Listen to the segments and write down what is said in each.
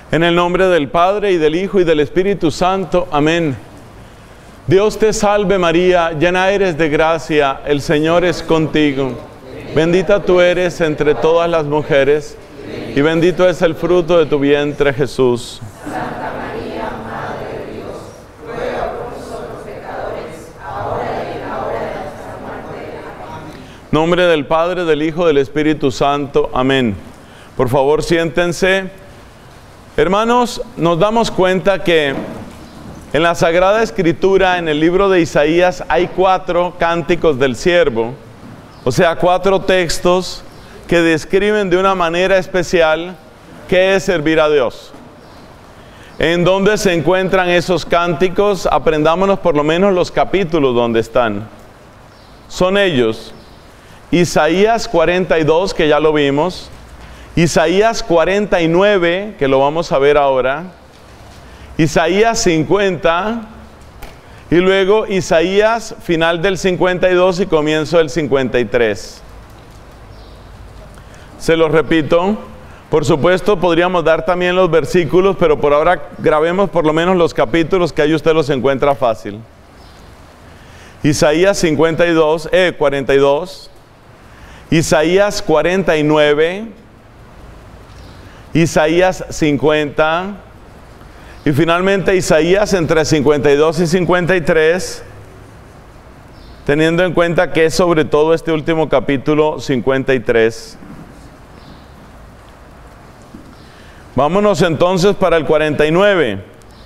En el nombre del Padre, y del Hijo, y del Espíritu Santo. Amén. Dios te salve María, llena eres de gracia, el Señor es contigo. Bendita tú eres entre todas las mujeres, y bendito es el fruto de tu vientre, Jesús. Santa María, Madre de Dios, ruega por nosotros pecadores, ahora y en la hora de nuestra muerte. Amén. Nombre del Padre, del Hijo, del Espíritu Santo. Amén. Por favor, siéntense. Hermanos, nos damos cuenta que en la Sagrada Escritura, en el libro de Isaías, hay 4 cánticos del siervo, o sea, 4 textos que describen de una manera especial qué es servir a Dios. ¿En dónde se encuentran esos cánticos? Aprendámonos por lo menos los capítulos donde están. Son ellos: Isaías 42, que ya lo vimos; Isaías 49, que lo vamos a ver ahora; Isaías 50, y luego Isaías, final del 52 y comienzo del 53. Se los repito. Por supuesto, podríamos dar también los versículos, pero por ahora grabemos por lo menos los capítulos, que ahí usted los encuentra fácil. Isaías 42, Isaías 49, Isaías 50, y finalmente Isaías entre 52 y 53, teniendo en cuenta que es sobre todo este último capítulo 53. Vámonos entonces para el 49.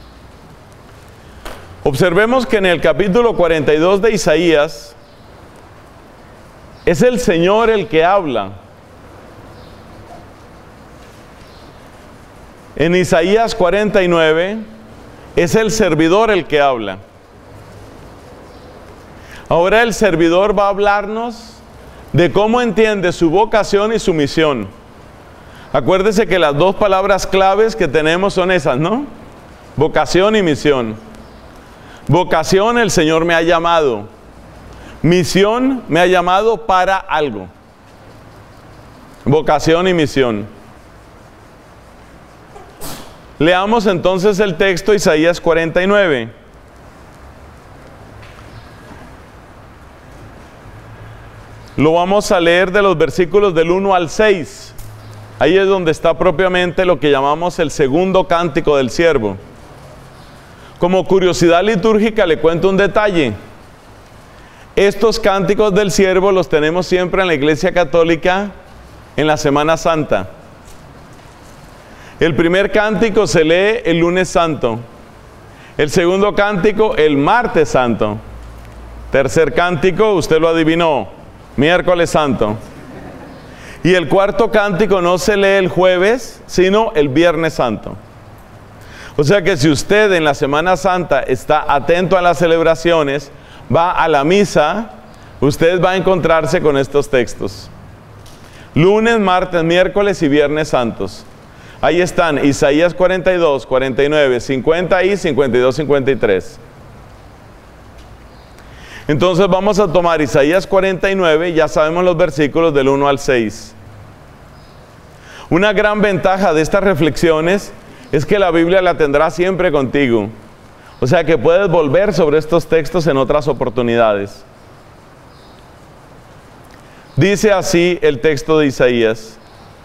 Observemos que en el capítulo 42 de Isaías es el Señor el que habla. En Isaías 49 es el servidor el que habla. Ahora el servidor va a hablarnos de cómo entiende su vocación y su misión. Acuérdese que las 2 palabras claves que tenemos son esas, ¿no? Vocación y misión. Vocación, el Señor me ha llamado. Misión, me ha llamado para algo. Vocación y misión. Leamos entonces el texto, Isaías 49. Lo vamos a leer de los versículos del 1 al 6. Ahí es donde está propiamente lo que llamamos el segundo cántico del siervo. Como curiosidad litúrgica le cuento un detalle. Estos cánticos del siervo los tenemos siempre en la Iglesia Católica en la Semana Santa. El primer cántico se lee el lunes santo. El segundo cántico el martes santo. Tercer cántico, usted lo adivinó, miércoles santo. Y el cuarto cántico no se lee el jueves, sino el viernes santo. O sea que si usted en la Semana Santa está atento a las celebraciones, va a la misa, usted va a encontrarse con estos textos. Lunes, martes, miércoles y viernes santos. Ahí están Isaías 42, 49, 50 y 52, 53. Entonces vamos a tomar Isaías 49, ya sabemos los versículos del 1 al 6. Una gran ventaja de estas reflexiones es que la Biblia la tendrá siempre contigo. O sea que puedes volver sobre estos textos en otras oportunidades. Dice así el texto de Isaías: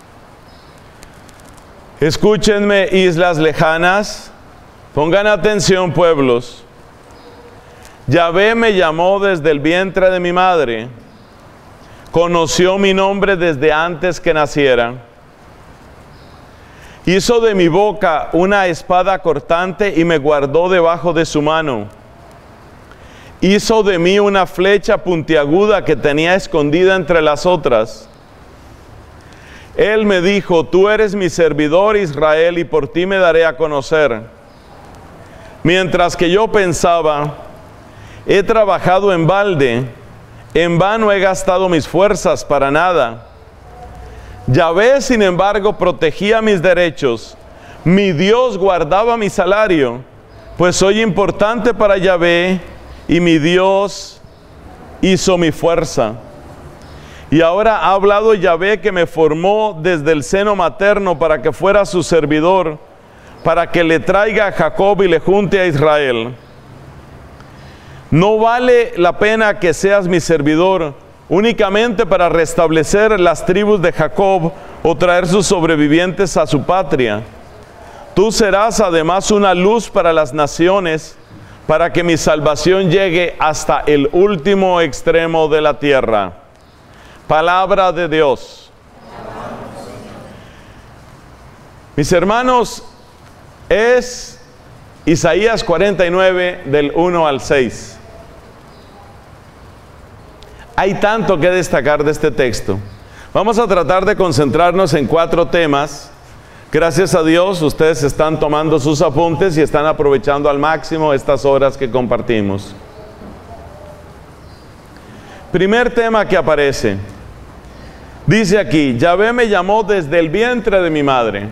Escúchenme, islas lejanas, pongan atención, pueblos. Yahvé me llamó desde el vientre de mi madre, conoció mi nombre desde antes que naciera. Hizo de mi boca una espada cortante y me guardó debajo de su mano. Hizo de mí una flecha puntiaguda que tenía escondida entre las otras. Él me dijo: tú eres mi servidor Israel, y por ti me daré a conocer. Mientras que yo pensaba: he trabajado en balde, en vano he gastado mis fuerzas para nada. Yahvé, sin embargo, protegía mis derechos. Mi Dios guardaba mi salario, pues soy importante para Yahvé, y mi Dios hizo mi fuerza. Y ahora ha hablado Yahvé, que me formó desde el seno materno para que fuera su servidor. para que le traiga a Jacob y le junte a Israel. No vale la pena que seas mi servidor únicamente para restablecer las tribus de Jacob o traer sus sobrevivientes a su patria. Tú serás además una luz para las naciones, para que mi salvación llegue hasta el último extremo de la tierra. Palabra de Dios. Mis hermanos, es Isaías 49 del 1 al 6. Hay tanto que destacar de este texto. Vamos a tratar de concentrarnos en 4 temas. Gracias a Dios, ustedes están tomando sus apuntes y están aprovechando al máximo estas horas que compartimos. Primer tema que aparece. Dice aquí, Yahvé me llamó desde el vientre de mi madre.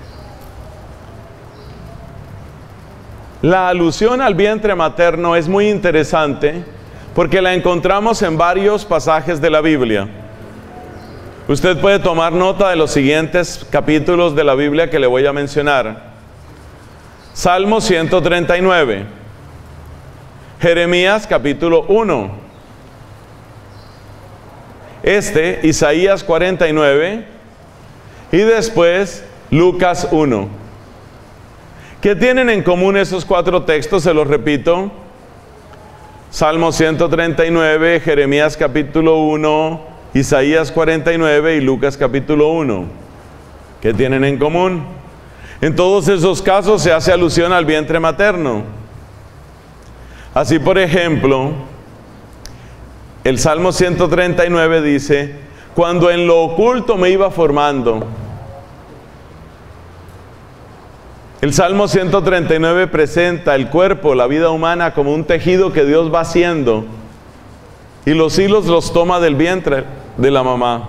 La alusión al vientre materno es muy interesante porque la encontramos en varios pasajes de la Biblia. Usted puede tomar nota de los siguientes capítulos de la Biblia que le voy a mencionar. Salmo 139, Jeremías capítulo 1, Isaías 49 y después Lucas 1. ¿Qué tienen en común esos 4 textos? Se los repito. Salmo 139, Jeremías capítulo 1, Isaías 49 y Lucas capítulo 1. ¿Qué tienen en común? En todos esos casos se hace alusión al vientre materno. Así, por ejemplo, el Salmo 139 dice, cuando en lo oculto me iba formando. El Salmo 139 presenta el cuerpo, la vida humana, como un tejido que Dios va haciendo. Y los hilos los toma del vientre de la mamá.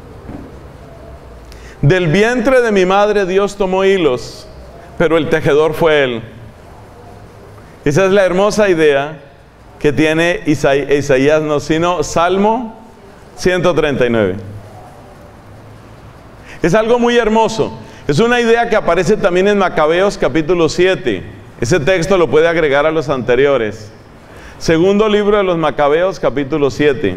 Del vientre de mi madre Dios tomó hilos, pero el tejedor fue Él. Esa es la hermosa idea que tiene Isaías, no sino Salmo 139. Es algo muy hermoso. Es una idea que aparece también en Macabeos capítulo 7. Ese texto lo puede agregar a los anteriores. Segundo libro de los Macabeos capítulo 7.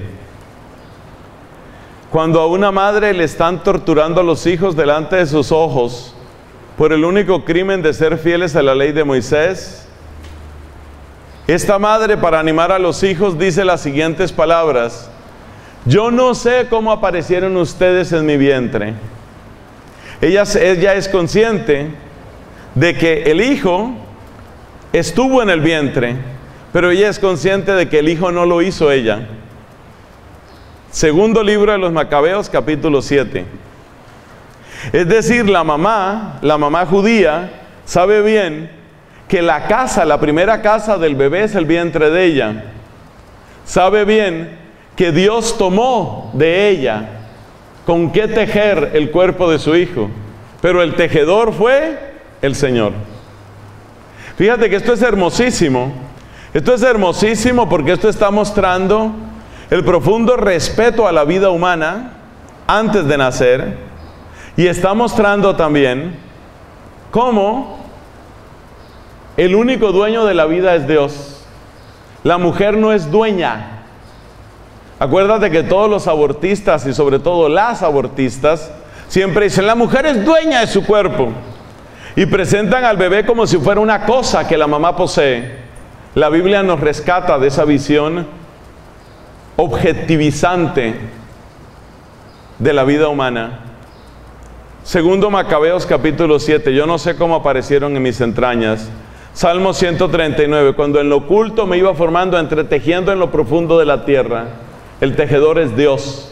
Cuando a una madre le están torturando a los hijos delante de sus ojos por el único crimen de ser fieles a la ley de Moisés, esta madre, para animar a los hijos, dice las siguientes palabras: yo no sé cómo aparecieron ustedes en mi vientre. Ella es consciente de que el hijo estuvo en el vientre, pero ella es consciente de que el hijo no lo hizo ella. Segundo libro de los Macabeos, capítulo 7. Es decir, la mamá judía, sabe bien que la casa, la primera casa del bebé es el vientre de ella. Sabe bien que Dios tomó de ella con qué tejer el cuerpo de su hijo, pero el tejedor fue el Señor. Fíjate que esto es hermosísimo. Esto es hermosísimo porque esto está mostrando el profundo respeto a la vida humana antes de nacer, y está mostrando también cómo el único dueño de la vida es Dios. La mujer no es dueña. Acuérdate que todos los abortistas, y sobre todo las abortistas, siempre dicen, la mujer es dueña de su cuerpo, y presentan al bebé como si fuera una cosa que la mamá posee. La Biblia nos rescata de esa visión objetivizante de la vida humana. Segundo Macabeos capítulo 7, yo no sé cómo aparecieron en mis entrañas. Salmo 139, cuando en lo oculto me iba formando, entretejiendo en lo profundo de la tierra. El tejedor es Dios.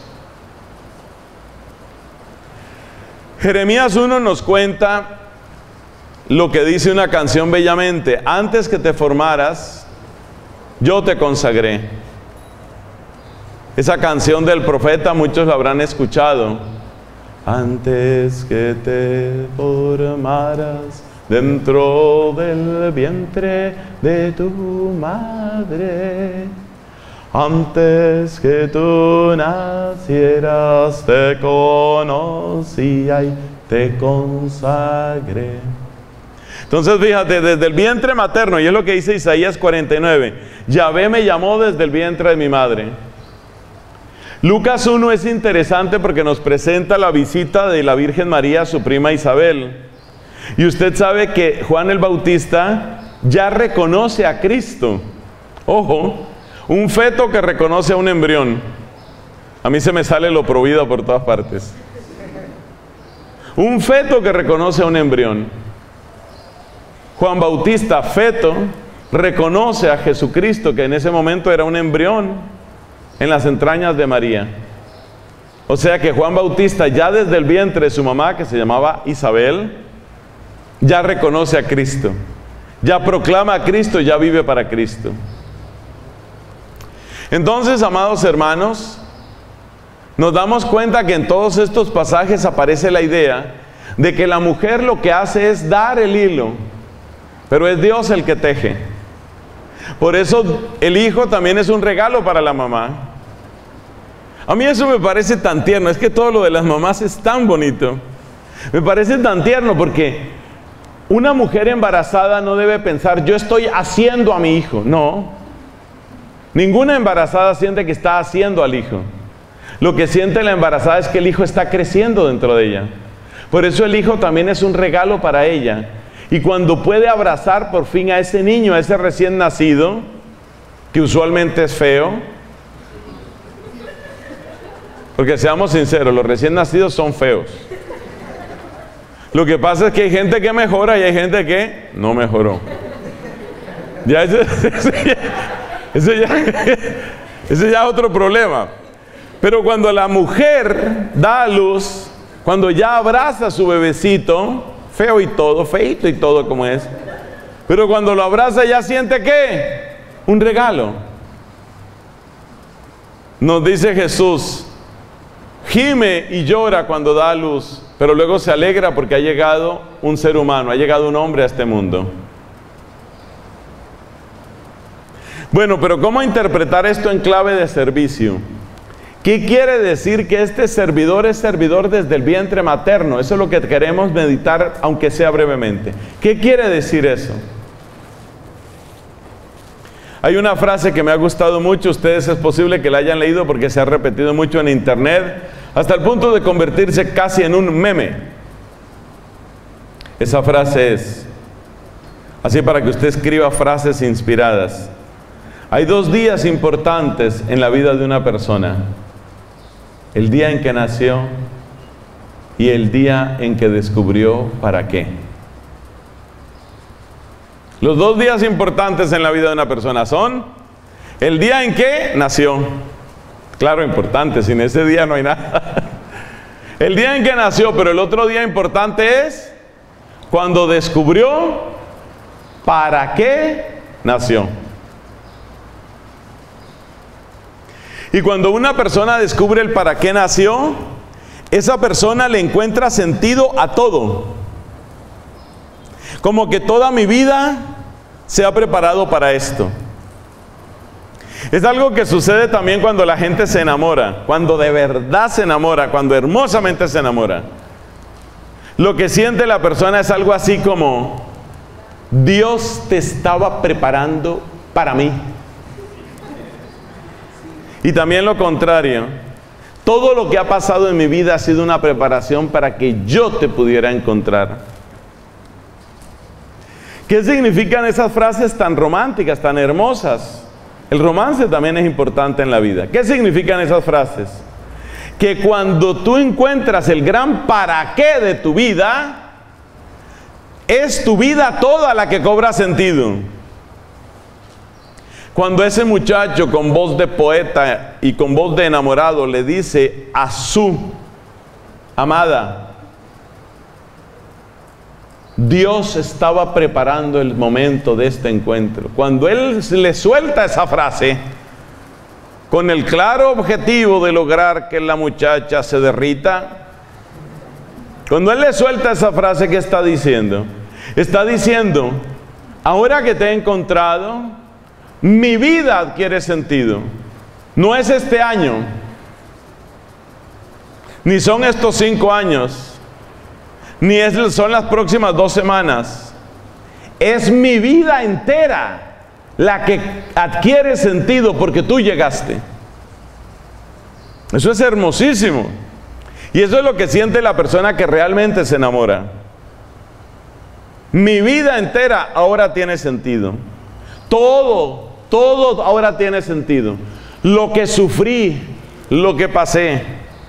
Jeremías 1 nos cuenta lo que dice una canción bellamente: antes que te formaras, yo te consagré. Esa canción del profeta muchos la habrán escuchado. Antes que te formaras dentro del vientre de tu madre, antes que tú nacieras te conocía y te consagré. Entonces fíjate, desde el vientre materno, y es lo que dice Isaías 49, Yahvé me llamó desde el vientre de mi madre. Lucas 1 es interesante porque nos presenta la visita de la Virgen María a su prima Isabel. Y usted sabe que Juan el Bautista ya reconoce a Cristo. Ojo, un feto que reconoce a un embrión. A mí se me sale lo prohibido por todas partes. Un feto que reconoce a un embrión. Juan Bautista, feto, reconoce a Jesucristo, que en ese momento era un embrión en las entrañas de María. O sea que Juan Bautista ya desde el vientre de su mamá, que se llamaba Isabel, ya reconoce a Cristo, ya proclama a Cristo, ya vive para Cristo. Entonces, amados hermanos, nos damos cuenta que en todos estos pasajes aparece la idea de que la mujer lo que hace es dar el hilo, pero es Dios el que teje. Por eso el hijo también es un regalo para la mamá. A mí eso me parece tan tierno, es que todo lo de las mamás es tan bonito. Me parece tan tierno porque una mujer embarazada no debe pensar, yo estoy haciendo a mi hijo. No, ninguna embarazada siente que está haciendo al hijo. Lo que siente la embarazada es que el hijo está creciendo dentro de ella. Por eso el hijo también es un regalo para ella. Y cuando puede abrazar por fin a ese niño, a ese recién nacido, que usualmente es feo, porque seamos sinceros, los recién nacidos son feos. Lo que pasa es que hay gente que mejora y hay gente que no mejoró. Ya ese ya es otro problema. Pero cuando la mujer da a luz, cuando ya abraza a su bebecito, feo y todo, feito y todo como es, pero cuando lo abraza ya siente ¿qué? Un regalo. Nos dice Jesús, gime y llora cuando da a luz, pero luego se alegra porque ha llegado un ser humano, ha llegado un hombre a este mundo. Bueno, pero ¿cómo interpretar esto en clave de servicio? ¿Qué quiere decir que este servidor es servidor desde el vientre materno? Eso es lo que queremos meditar, aunque sea brevemente. ¿Qué quiere decir eso? Hay una frase que me ha gustado mucho, ustedes es posible que la hayan leído porque se ha repetido mucho en internet, hasta el punto de convertirse casi en un meme. Esa frase es, así para que usted escriba frases inspiradas. Hay 2 días importantes en la vida de una persona. El día en que nació y el día en que descubrió para qué. Los 2 días importantes en la vida de una persona son el día en que nació. Claro, importante, sin ese día no hay nada. El día en que nació, pero el otro día importante es cuando descubrió para qué nació. Y cuando una persona descubre el para qué nació, esa persona le encuentra sentido a todo. Como que toda mi vida se ha preparado para esto. Es algo que sucede también cuando la gente se enamora, cuando de verdad se enamora, cuando hermosamente se enamora. Lo que siente la persona es algo así como, Dios te estaba preparando para mí. Y también lo contrario, todo lo que ha pasado en mi vida ha sido una preparación para que yo te pudiera encontrar. ¿Qué significan esas frases tan románticas, tan hermosas? El romance también es importante en la vida. ¿Qué significan esas frases? Que cuando tú encuentras el gran para qué de tu vida, es tu vida toda la que cobra sentido. Cuando ese muchacho con voz de poeta y con voz de enamorado le dice a su amada, Dios estaba preparando el momento de este encuentro. Cuando él le suelta esa frase, con el claro objetivo de lograr que la muchacha se derrita, cuando él le suelta esa frase, ¿qué está diciendo? Está diciendo, ahora que te he encontrado, mi vida adquiere sentido. No es este año, ni son estos 5 años, ni son las próximas 2 semanas. Es mi vida entera la que adquiere sentido porque tú llegaste. Eso es hermosísimo. Y eso es lo que siente la persona que realmente se enamora. Mi vida entera ahora tiene sentido. Todo ahora tiene sentido. Lo que sufrí, lo que pasé.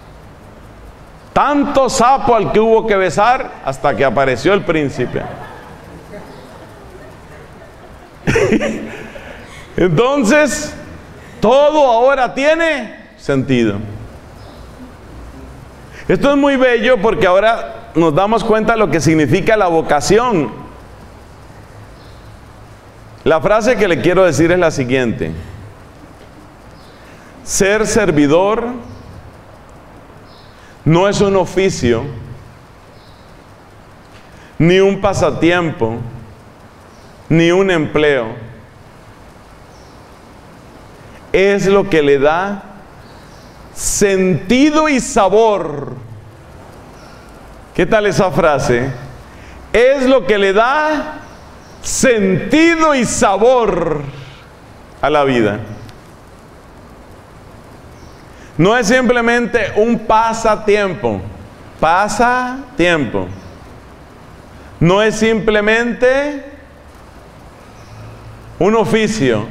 Tanto sapo al que hubo que besar hasta que apareció el príncipe. Entonces, todo ahora tiene sentido. Esto es muy bello porque ahora nos damos cuenta de lo que significa la vocación. La frase que le quiero decir es la siguiente: ser servidor no es un oficio, ni un pasatiempo, ni un empleo. Es lo que le da sentido y sabor. ¿Qué tal esa frase? Es lo que le da sentido y sabor a la vida. No es simplemente un pasatiempo. Pasatiempo. No es simplemente un oficio.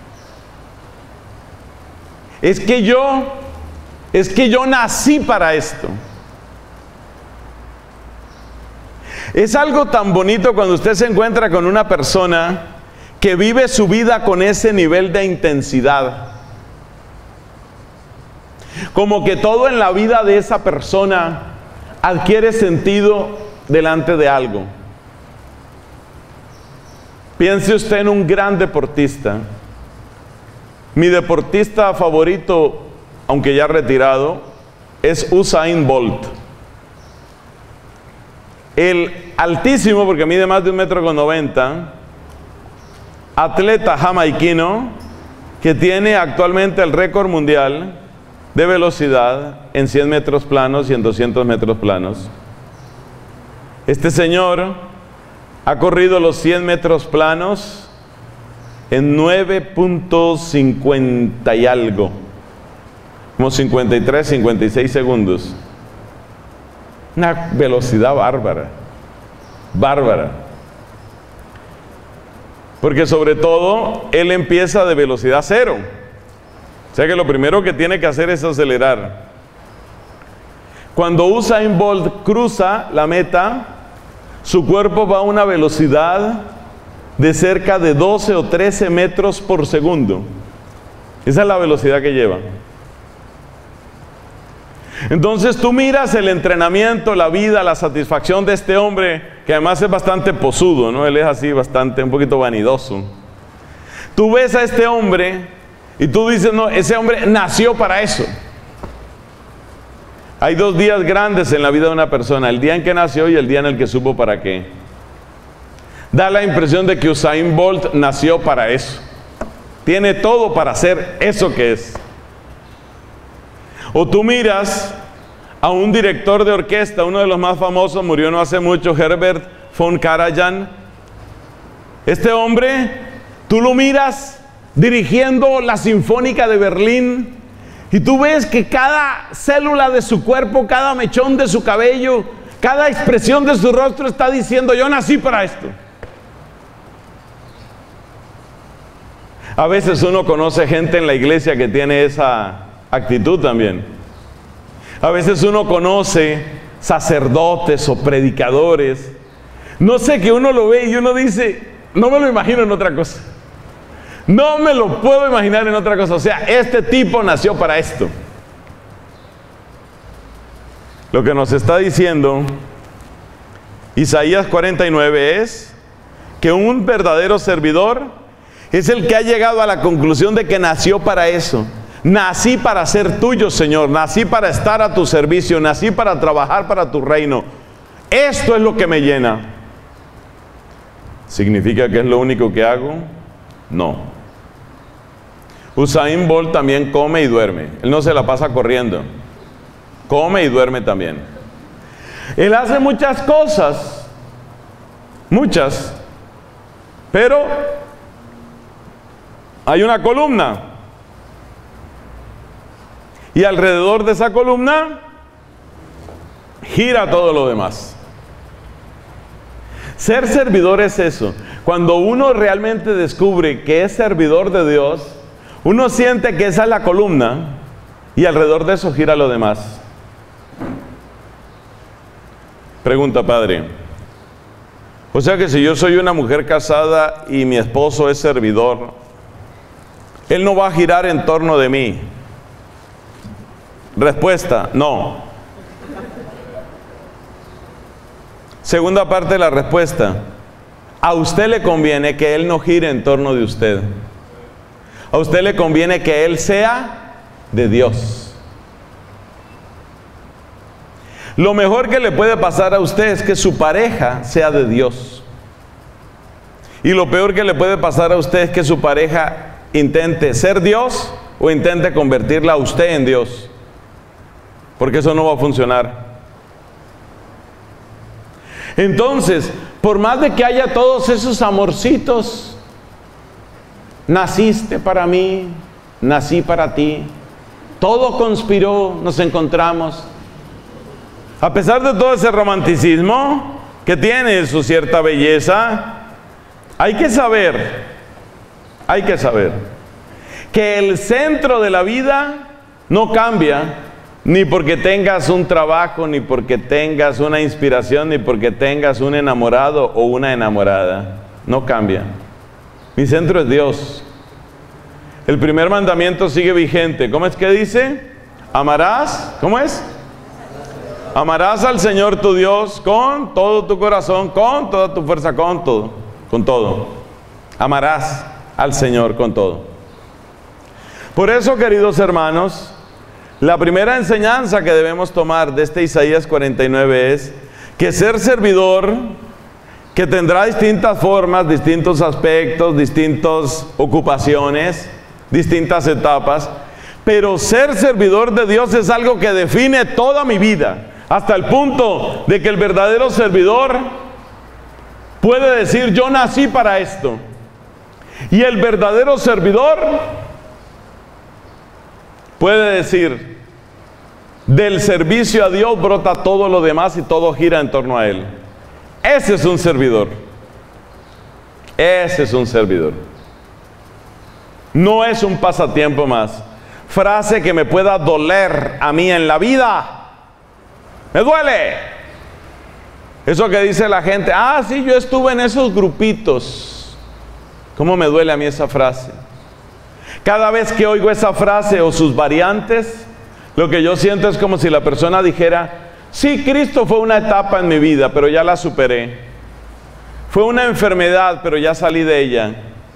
Es que yo nací para esto. Es algo tan bonito cuando usted se encuentra con una persona que vive su vida con ese nivel de intensidad. Como que todo en la vida de esa persona adquiere sentido delante de algo. Piense usted en un gran deportista. Mi deportista favorito, aunque ya retirado, es Usain Bolt. El altísimo, porque mide más de 1,90 m, atleta jamaiquino que tiene actualmente el récord mundial de velocidad en 100 metros planos y en 200 metros planos. Este señor ha corrido los 100 metros planos en 9.50 y algo, como 53, 56 segundos. Una velocidad bárbara, bárbara. Porque sobre todo, él empieza de velocidad cero. O sea que lo primero que tiene que hacer es acelerar. Cuando Usain Bolt cruza la meta, su cuerpo va a una velocidad de cerca de 12 o 13 metros por segundo. Esa es la velocidad que lleva. Entonces tú miras el entrenamiento, la vida, la satisfacción de este hombre, que además es bastante posudo, ¿no? Él es así bastante, un poquito vanidoso. Tú ves a este hombre y tú dices, no, ese hombre nació para eso. Hay dos días grandes en la vida de una persona: el día en que nació y el día en el que supo para qué. Da la impresión de que Usain Bolt nació para eso. Tiene todo para hacer eso que es. O tú miras a un director de orquesta, uno de los más famosos, murió no hace mucho, Herbert von Karajan. Este hombre, tú lo miras dirigiendo la Sinfónica de Berlín y tú ves que cada célula de su cuerpo, cada mechón de su cabello, cada expresión de su rostro está diciendo: yo nací para esto. A veces uno conoce gente en la iglesia que tiene esa actitud también. A veces uno conoce sacerdotes o predicadores. No sé, que uno lo ve y uno dice: no me lo imagino en otra cosa. No me lo puedo imaginar en otra cosa. O sea, este tipo nació para esto. Lo que nos está diciendo Isaías 49 es que un verdadero servidor es el que ha llegado a la conclusión de que nació para eso. Nací para ser tuyo, Señor. Nací para estar a tu servicio. Nací para trabajar para tu reino. Esto es lo que me llena. ¿Significa que es lo único que hago? No. Usain Bolt también come y duerme. Él no se la pasa corriendo. Come y duerme también. Él hace muchas cosas. Muchas. Pero hay una columna. Y alrededor de esa columna gira todo lo demás. Ser servidor es eso. Cuando uno realmente descubre que es servidor de Dios, uno siente que esa es la columna y alrededor de eso gira lo demás. Pregunta, padre. O sea que si yo soy una mujer casada y mi esposo es servidor, él no va a girar en torno de mí. Respuesta, no. Segunda parte de la respuesta. A usted le conviene que él no gire en torno de usted. A usted le conviene que él sea de Dios. Lo mejor que le puede pasar a usted es que su pareja sea de Dios. Y lo peor que le puede pasar a usted es que su pareja intente ser Dios o intente convertirla a usted en Dios. Porque eso no va a funcionar. Entonces, por más de que haya todos esos amorcitos, naciste para mí, nací para ti, todo conspiró, nos encontramos. A pesar de todo ese romanticismo que tiene su cierta belleza, hay que saber que el centro de la vida no cambia, ni porque tengas un trabajo, ni porque tengas una inspiración, ni porque tengas un enamorado o una enamorada. No cambia. Mi centro es Dios. El primer mandamiento sigue vigente. ¿Cómo es que dice? Amarás, ¿cómo es? Amarás al Señor tu Dios con todo tu corazón, con toda tu fuerza, con todo. Amarás al Señor con todo. Por eso, queridos hermanos, la primera enseñanza que debemos tomar de este Isaías 49 es que ser servidor, que tendrá distintas formas, distintos aspectos, distintas ocupaciones, distintas etapas, pero ser servidor de Dios es algo que define toda mi vida, hasta el punto de que el verdadero servidor puede decir: yo nací para esto. Y el verdadero servidor puede decir: del servicio a Dios brota todo lo demás y todo gira en torno a Él. Ese es un servidor. Ese es un servidor. No es un pasatiempo más. Frase que me pueda doler a mí en la vida. ¡Me duele! Eso que dice la gente: ah, sí, yo estuve en esos grupitos. ¿Cómo me duele a mí esa frase? Cada vez que oigo esa frase o sus variantes, lo que yo siento es como si la persona dijera: sí, Cristo fue una etapa en mi vida, pero ya la superé. Fue una enfermedad, pero ya salí de ella.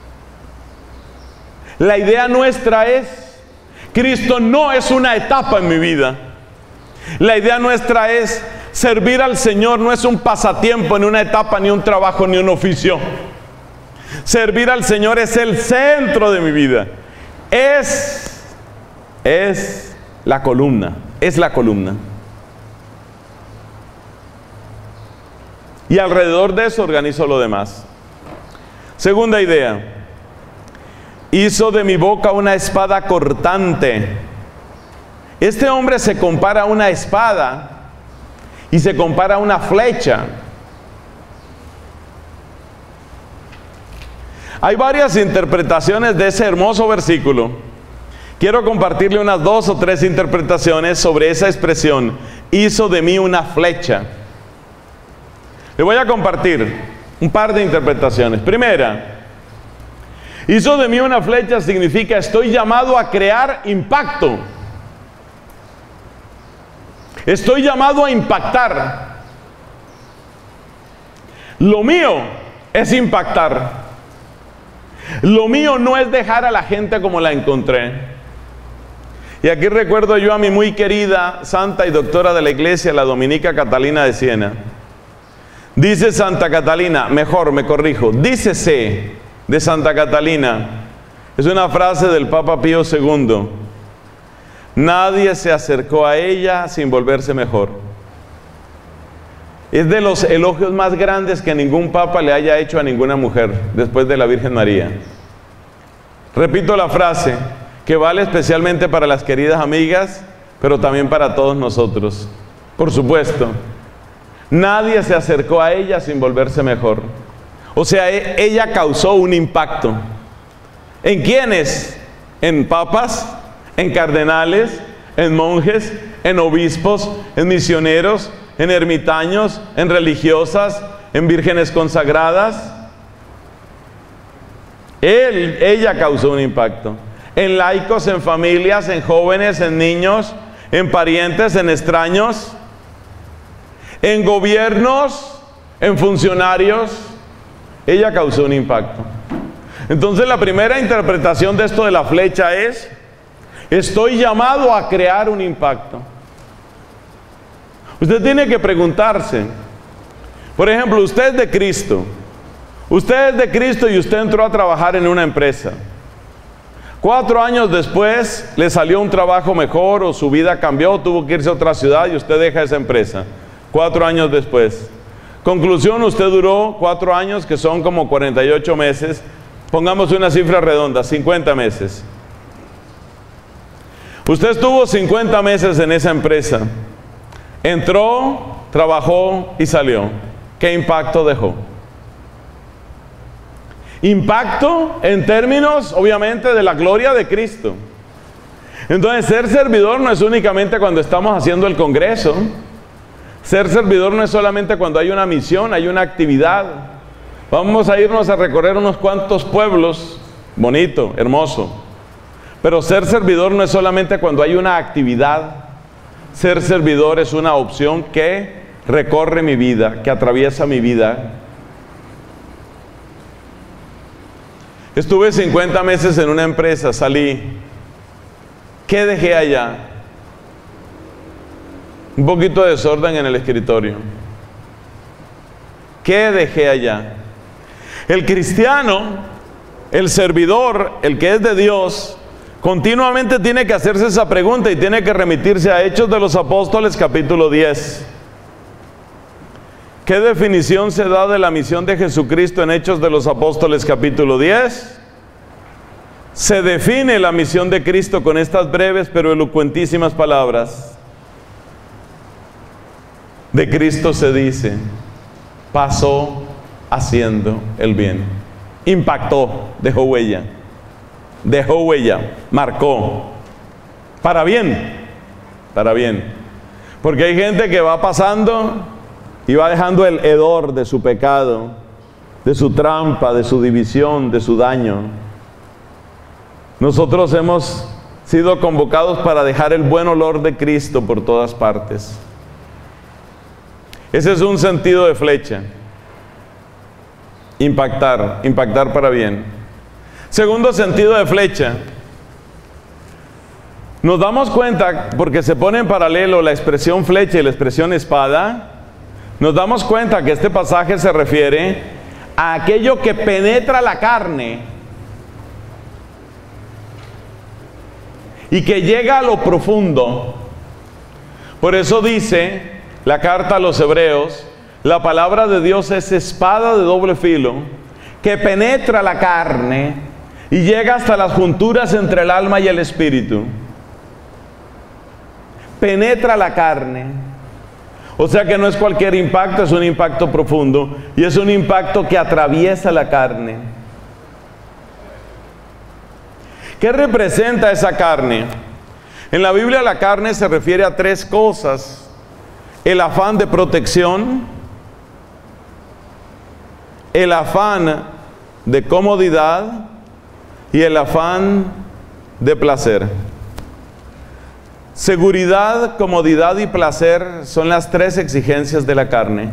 La idea nuestra es: Cristo no es una etapa en mi vida. La idea nuestra es: servir al Señor no es un pasatiempo, ni una etapa, ni un trabajo, ni un oficio. Servir al Señor es el centro de mi vida. Es la columna. Es la columna. Y alrededor de eso organizo lo demás. Segunda idea: hizo de mi boca una espada cortante. Este hombre se compara a una espada y se compara a una flecha. Hay varias interpretaciones de ese hermoso versículo. Quiero compartirle unas 2 o 3 interpretaciones sobre esa expresión: hizo de mí una flecha. Le voy a compartir un par de interpretaciones. Primera: hizo de mí una flecha significa estoy llamado a crear impacto. Estoy llamado a impactar. Lo mío es impactar. Lo mío no es dejar a la gente como la encontré. Y aquí recuerdo yo a mi muy querida santa y doctora de la iglesia, la dominica Catalina de Siena. Dice Santa Catalina, mejor me corrijo, dícese de Santa Catalina, es una frase del Papa Pío II: nadie se acercó a ella sin volverse mejor. es de los elogios más grandes que ningún papa le haya hecho a ninguna mujer después de la Virgen María. Repito la frase, que vale especialmente para las queridas amigas, pero también para todos nosotros. Por supuesto, nadie se acercó a ella sin volverse mejor. O sea, ella causó un impacto. ¿En quiénes? En papas, en cardenales, en monjes, en obispos, en misioneros, en ermitaños, en religiosas, en vírgenes consagradas. Ella causó un impacto. En laicos, en familias, en jóvenes, en niños, en parientes, en extraños, en gobiernos, en funcionarios. Ella causó un impacto. Entonces la primera interpretación de esto de la flecha es: estoy llamado a crear un impacto. Usted tiene que preguntarse, por ejemplo, usted es de Cristo. Usted es de Cristo y usted entró a trabajar en una empresa. 4 años después le salió un trabajo mejor o su vida cambió, tuvo que irse a otra ciudad y usted deja esa empresa. 4 años después. Conclusión, usted duró 4 años, que son como 48 meses. Pongamos una cifra redonda, 50 meses. Usted estuvo 50 meses en esa empresa. Entró, trabajó y salió. ¿Qué impacto dejó? Impacto en términos, obviamente, de la gloria de Cristo. Entonces, ser servidor no es únicamente cuando estamos haciendo el congreso. Ser servidor no es solamente cuando hay una misión, hay una actividad. Vamos a irnos a recorrer unos cuantos pueblos, bonito, hermoso. Pero ser servidor no es solamente cuando hay una actividad. Ser servidor es una opción que recorre mi vida, que atraviesa mi vida. Estuve 50 meses en una empresa, salí. ¿Qué dejé allá? Un poquito de desorden en el escritorio. ¿Qué dejé allá? El cristiano, el servidor, el que es de Dios, continuamente tiene que hacerse esa pregunta y tiene que remitirse a Hechos de los Apóstoles, capítulo 10. ¿Qué definición se da de la misión de Jesucristo en Hechos de los Apóstoles, capítulo 10? Se define la misión de Cristo con estas breves pero elocuentísimas palabras. De Cristo se dice: pasó haciendo el bien. Impactó, dejó huella. Dejó huella, marcó. Para bien, para bien. Porque hay gente que va pasando y va dejando el hedor de su pecado, de su trampa, de su división, de su daño. Nosotros hemos sido convocados para dejar el buen olor de Cristo por todas partes. Ese es un sentido de flecha. Impactar, impactar para bien. Segundo sentido de flecha. Nos damos cuenta, porque se pone en paralelo la expresión flecha y la expresión espada, nos damos cuenta que este pasaje se refiere a aquello que penetra la carne y que llega a lo profundo. Por eso dice la carta a los Hebreos: la palabra de Dios es espada de doble filo, que penetra la carne y llega hasta las junturas entre el alma y el espíritu. Penetra la carne. O sea que no es cualquier impacto, es un impacto profundo y es un impacto que atraviesa la carne. ¿Qué representa esa carne? En la Biblia la carne se refiere a 3 cosas: el afán de protección, el afán de comodidad y el afán de placer. Seguridad, comodidad y placer son las 3 exigencias de la carne.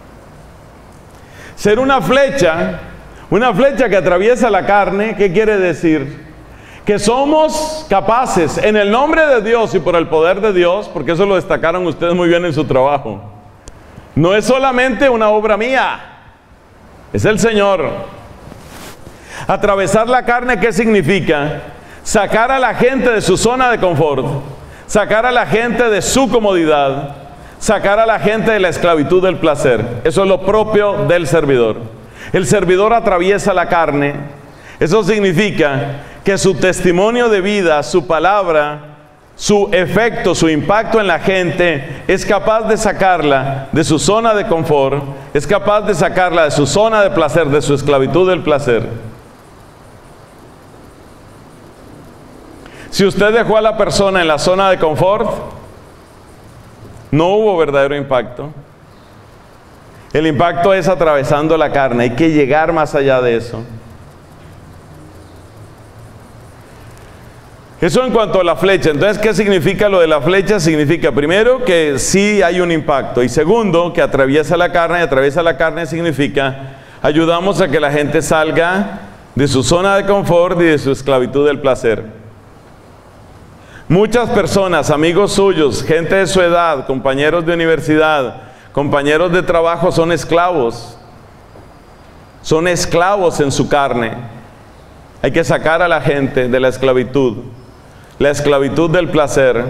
Ser una flecha que atraviesa la carne, ¿qué quiere decir? Que somos capaces, en el nombre de Dios y por el poder de Dios, porque eso lo destacaron ustedes muy bien en su trabajo. No es solamente una obra mía, es el Señor. Atravesar la carne, ¿qué significa? Sacar a la gente de su zona de confort, sacar a la gente de su comodidad, sacar a la gente de la esclavitud del placer. Eso es lo propio del servidor. El servidor atraviesa la carne. Eso significa que su testimonio de vida, su palabra, su efecto, su impacto en la gente es capaz de sacarla de su zona de confort, es capaz de sacarla de su zona de placer, de su esclavitud del placer. Si usted dejó a la persona en la zona de confort, no hubo verdadero impacto. El impacto es atravesando la carne, hay que llegar más allá de eso. Eso en cuanto a la flecha. Entonces, ¿qué significa lo de la flecha? Significa, primero, que sí hay un impacto. Y segundo, que atraviesa la carne. Y atraviesa la carne significa, ayudamos a que la gente salga de su zona de confort y de su esclavitud del placer. Muchas personas, amigos suyos, gente de su edad, compañeros de universidad, compañeros de trabajo, son esclavos. Son esclavos en su carne. Hay que sacar a la gente de la esclavitud del placer.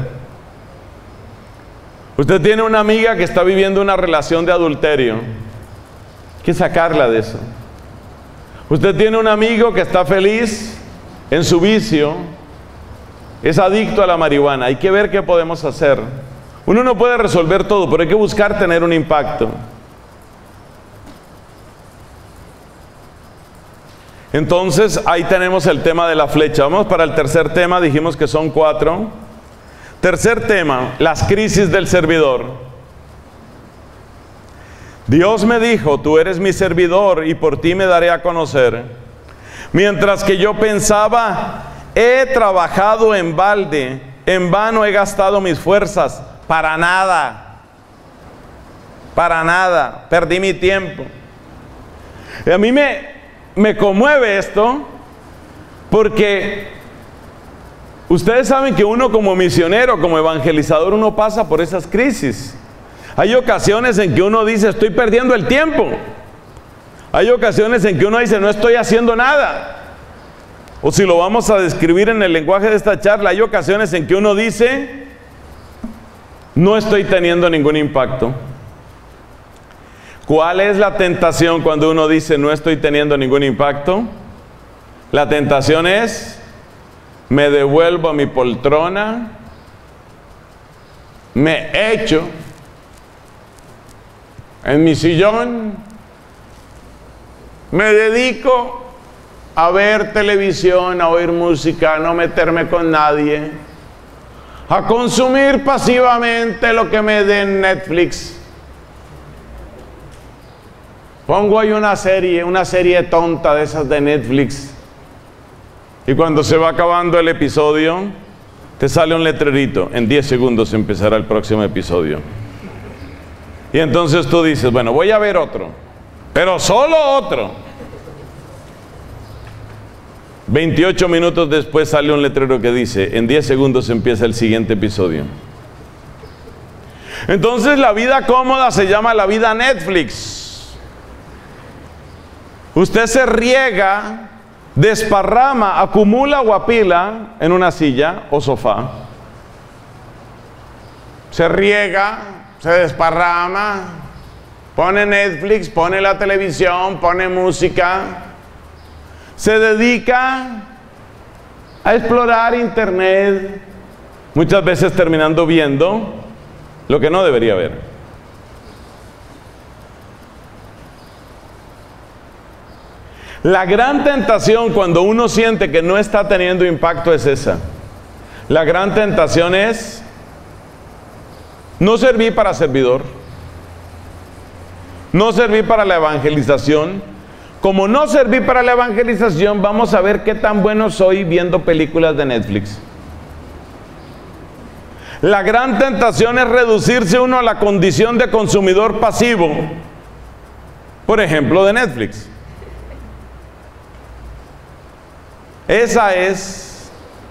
Usted tiene una amiga que está viviendo una relación de adulterio. Hay que sacarla de eso. Usted tiene un amigo que está feliz en su vicio, es adicto a la marihuana. Hay que ver qué podemos hacer. Uno no puede resolver todo, pero hay que buscar tener un impacto. Entonces, ahí tenemos el tema de la flecha. Vamos para el tercer tema, dijimos que son 4. Tercer tema, las crisis del servidor. Dios me dijo, tú eres mi servidor y por ti me daré a conocer. Mientras que yo pensaba, he trabajado en balde, en vano he gastado mis fuerzas, para nada, perdí mi tiempo. Y a mí me conmueve esto, porque ustedes saben que uno como misionero, como evangelizador, uno pasa por esas crisis. Hay ocasiones en que uno dice, estoy perdiendo el tiempo. Hay ocasiones en que uno dice, no estoy haciendo nada. O si lo vamos a describir en el lenguaje de esta charla, hay ocasiones en que uno dice, no estoy teniendo ningún impacto. ¿Cuál es la tentación cuando uno dice no estoy teniendo ningún impacto? La tentación es, me devuelvo a mi poltrona, me echo en mi sillón, me dedico a ver televisión, a oír música, a no meterme con nadie, a consumir pasivamente lo que me den Netflix. Pongo ahí una serie tonta de esas de Netflix, y cuando se va acabando el episodio, te sale un letrerito, en 10 segundos empezará el próximo episodio. Y entonces tú dices, bueno, voy a ver otro, pero solo otro. 28 minutos después sale un letrero que dice, en 10 segundos empieza el siguiente episodio. Entonces la vida cómoda se llama la vida Netflix. Usted se riega, desparrama, acumula o apila en una silla o sofá. Se riega, se desparrama, pone Netflix, pone la televisión, pone música. Se dedica a explorar internet, muchas veces terminando viendo lo que no debería ver. La gran tentación cuando uno siente que no está teniendo impacto es esa. La gran tentación es no servir para servidor, no servir para la evangelización. Como no serví para la evangelización, vamos a ver qué tan bueno soy viendo películas de Netflix. La gran tentación es reducirse uno a la condición de consumidor pasivo, por ejemplo, de Netflix. Esa es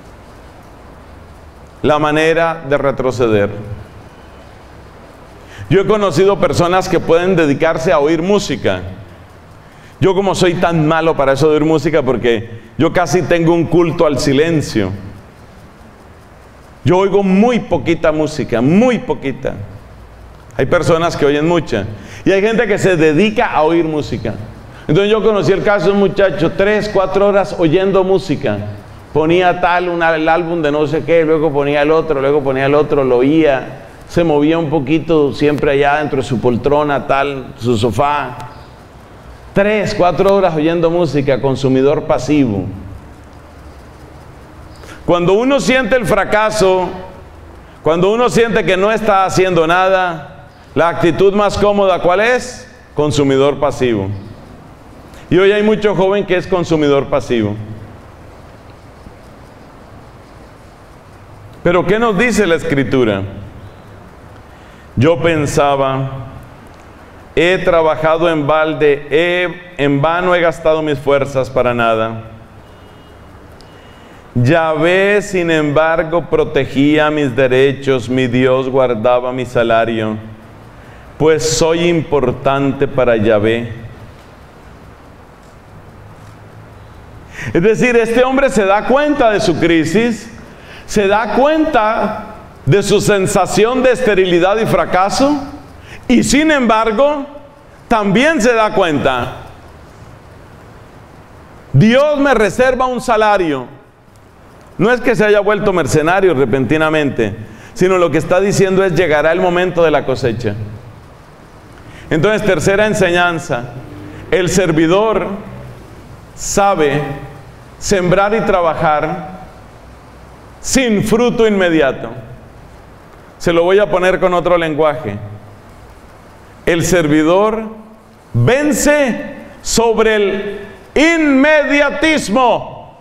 la manera de retroceder. Yo he conocido personas que pueden dedicarse a oír música. Yo como soy tan malo para eso de oír música, porque yo casi tengo un culto al silencio. Yo oigo muy poquita música, muy poquita. Hay personas que oyen mucha. Y hay gente que se dedica a oír música. Entonces yo conocí el caso de un muchacho, 3, 4 horas oyendo música. Ponía el álbum de no sé qué, luego ponía el otro, lo oía. Se movía un poquito siempre allá dentro de su poltrona, su sofá. 3, 4 horas oyendo música, consumidor pasivo. Cuando uno siente el fracaso, cuando uno siente que no está haciendo nada, la actitud más cómoda, ¿cuál es? Consumidor pasivo. Y hoy hay mucho joven que es consumidor pasivo. Pero ¿qué nos dice la Escritura? Yo pensaba, he trabajado en balde, en vano he gastado mis fuerzas para nada. Yahvé, sin embargo, protegía mis derechos, mi Dios guardaba mi salario, pues soy importante para Yahvé. Es decir, este hombre se da cuenta de su crisis, se da cuenta de su sensación de esterilidad y fracaso, y sin embargo, también se da cuenta, Dios me reserva un salario. No es que se haya vuelto mercenario repentinamente, sino lo que está diciendo es: llegará el momento de la cosecha. Entonces, tercera enseñanza, el servidor sabe sembrar y trabajar sin fruto inmediato. Se lo voy a poner con otro lenguaje. El servidor vence sobre el inmediatismo.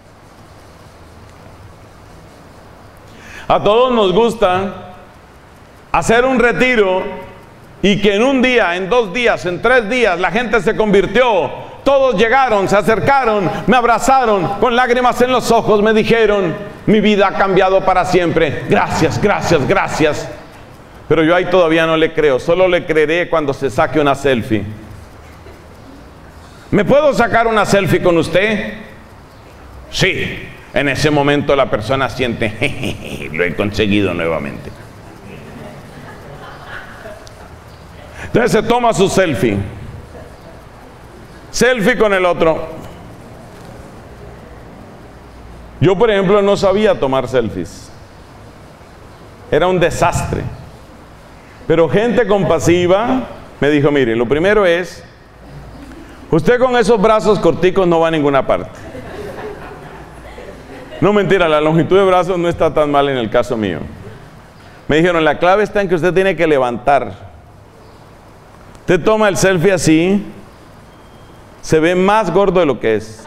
A todos nos gusta hacer un retiro y que en un día, en 2 días, en 3 días la gente se convirtió. Todos llegaron, se acercaron, me abrazaron, con lágrimas en los ojos me dijeron: mi vida ha cambiado para siempre. Gracias, gracias, gracias. Pero yo ahí todavía no le creo. Solo le creeré cuando se saque una selfie. ¿Me puedo sacar una selfie con usted? Sí. En ese momento la persona siente: jejeje, lo he conseguido nuevamente. Entonces se toma su selfie. Selfie con el otro. Yo, por ejemplo, no sabía tomar selfies. Era un desastre. Pero gente compasiva me dijo: mire, lo primero es, usted con esos brazos corticos no va a ninguna parte. No, mentira, la longitud de brazos no está tan mal en el caso mío. Me dijeron: la clave está en que usted tiene que levantar. Usted toma el selfie así, se ve más gordo de lo que es.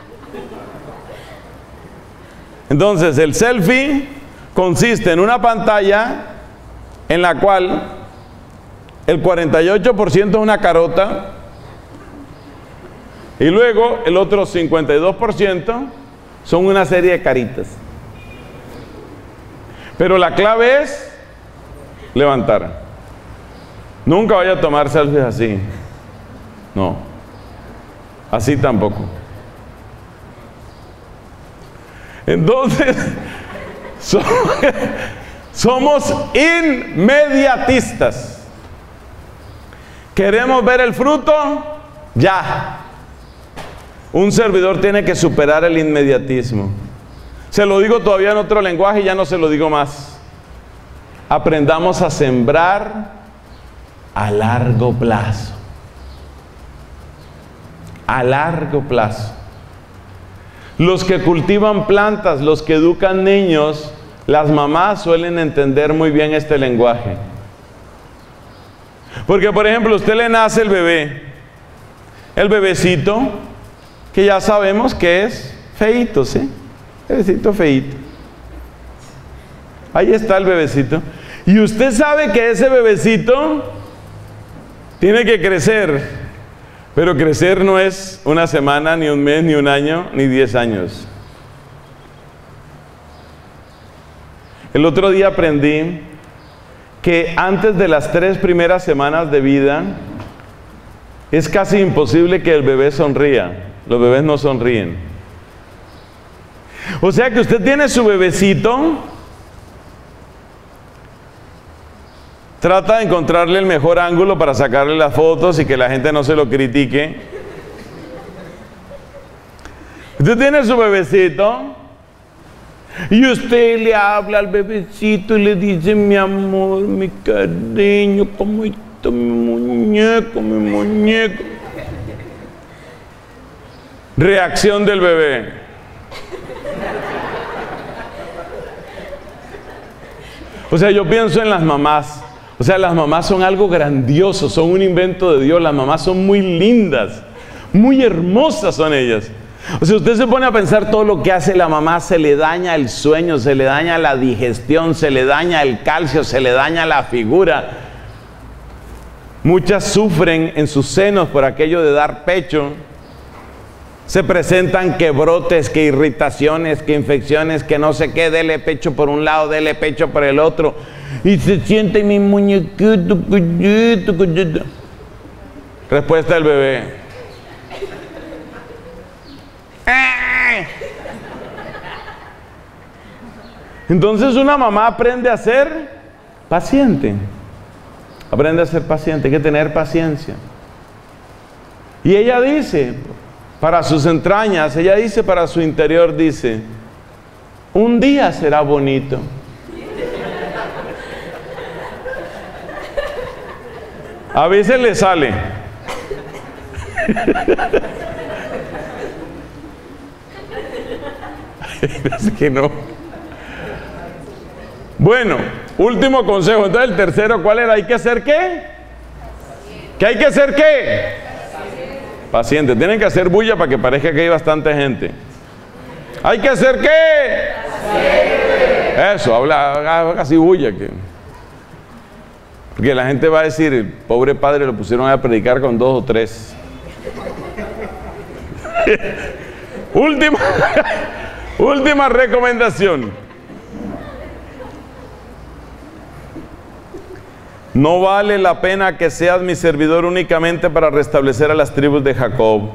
Entonces, el selfie consiste en una pantalla en la cual el 48% es una carota y luego el otro 52% son una serie de caritas. Pero la clave es levantar. Nunca vaya a tomar selfies así. No. Así tampoco. Entonces, somos inmediatistas. Queremos ver el fruto ya. Un servidor tiene que superar el inmediatismo. Se lo digo todavía en otro lenguaje y ya no se lo digo más. Aprendamos a sembrar a largo plazo. A largo plazo. Los que cultivan plantas, los que educan niños, las mamás suelen entender muy bien este lenguaje. Porque, por ejemplo, usted le nace el bebé, el bebecito, que ya sabemos que es feíto, ¿sí? Bebecito feíto. Ahí está el bebecito. Y usted sabe que ese bebecito tiene que crecer. Pero crecer no es una semana, ni un mes, ni un año, ni 10 años. El otro día aprendí que antes de las 3 primeras semanas de vida es casi imposible que el bebé sonría. Los bebés no sonríen. O sea que usted tiene su bebecito Trata de encontrarle el mejor ángulo para sacarle las fotos y que la gente no se lo critique. Usted tiene su bebecito y usted le habla al bebecito y le dice: mi amor, mi cariño, ¿cómo está mi muñeco, mi muñeco? Reacción del bebé: o sea, yo pienso en las mamás. O sea, las mamás son algo grandioso, son un invento de Dios. Las mamás son muy lindas, muy hermosas son ellas. O sea, usted se pone a pensar todo lo que hace la mamá: se le daña el sueño, se le daña la digestión, se le daña el calcio, se le daña la figura. Muchas sufren en sus senos por aquello de dar pecho. Se presentan que brotes, que irritaciones, que infecciones, que no sé qué. Dele pecho por un lado, dele pecho por el otro. Y se siente mi muñequito. Respuesta del bebé: Entonces una mamá aprende a ser paciente. Aprende a ser paciente, hay que tener paciencia. Y ella dice, para sus entrañas, ella dice para su interior, dice: un día será bonito. A veces le sale. Es que no. Bueno, último consejo. Entonces el tercero, ¿cuál era? ¿Hay que hacer qué? ¿Qué hay que hacer qué? Paciente. Tienen que hacer bulla para que parezca que hay bastante gente. ¿Hay que hacer qué? Paciente. Eso, haga así bulla. Porque la gente va a decir: el pobre padre lo pusieron a predicar con 2 o 3. Última recomendación. No vale la pena que seas mi servidor únicamente para restablecer a las tribus de Jacob.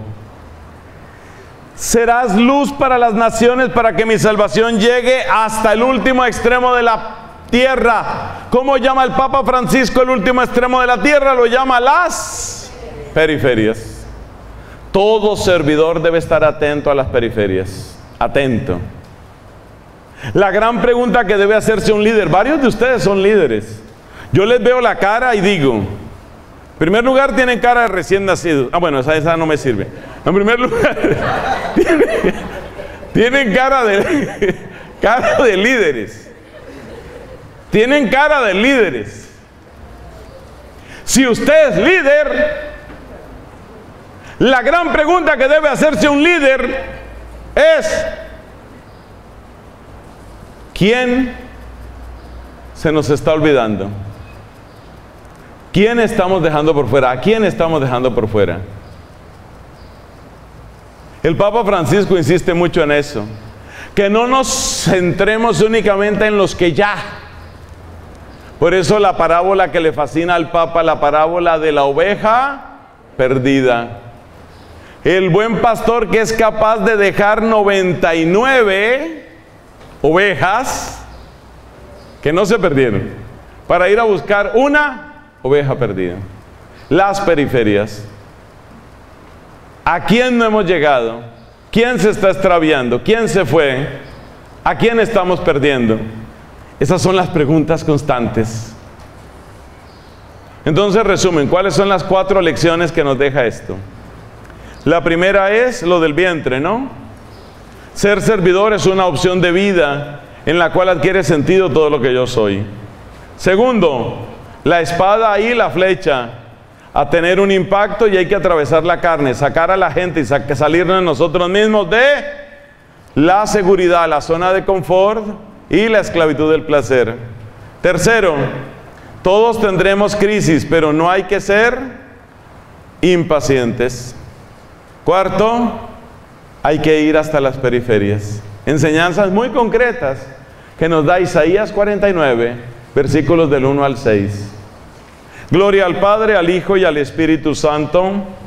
Serás luz para las naciones, para que mi salvación llegue hasta el último extremo de la tierra. ¿Cómo llama el Papa Francisco el último extremo de la tierra? Lo llama las periferias. Todo servidor debe estar atento a las periferias. Atento. La gran pregunta que debe hacerse un líder: varios de ustedes son líderes. Yo les veo la cara y digo: en primer lugar, tienen cara de recién nacidos. Ah, bueno, esa no me sirve. En primer lugar, tienen cara de líderes. Tienen cara de líderes. Si usted es líder, la gran pregunta que debe hacerse un líder es: ¿quién se nos está olvidando? ¿Quién estamos dejando por fuera? ¿A quién estamos dejando por fuera? El Papa Francisco insiste mucho en eso, que no nos centremos únicamente en los que ya. Por eso la parábola que le fascina al Papa, la parábola de la oveja perdida. El buen pastor que es capaz de dejar 99 ovejas que no se perdieron para ir a buscar una oveja perdida. Las periferias. ¿A quién no hemos llegado? ¿Quién se está extraviando? ¿Quién se fue? ¿A quién estamos perdiendo? Esas son las preguntas constantes. Entonces, resumen, ¿cuáles son las 4 lecciones que nos deja esto? La primera es lo del vientre, ¿no? Ser servidor es una opción de vida en la cual adquiere sentido todo lo que yo soy. Segundo, la espada y la flecha a tener un impacto, y hay que atravesar la carne, sacar a la gente y salirnos de nosotros mismos de la seguridad, la zona de confort y la esclavitud del placer. Tercero, todos tendremos crisis, pero no hay que ser impacientes. Cuarto, hay que ir hasta las periferias. Enseñanzas muy concretas que nos da Isaías 49, versículos del 1 al 6. Gloria al Padre, al Hijo y al Espíritu Santo,